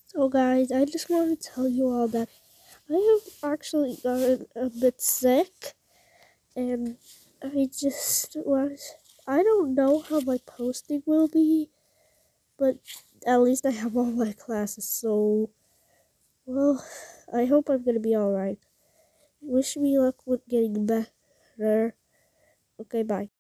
So, guys, I just want to tell you all that I have actually gotten a bit sick, and I just was. I don't know how my posting will be, but at least I have all my classes, so, well, I hope I'm gonna be alright. Wish me luck with getting better. Okay, bye.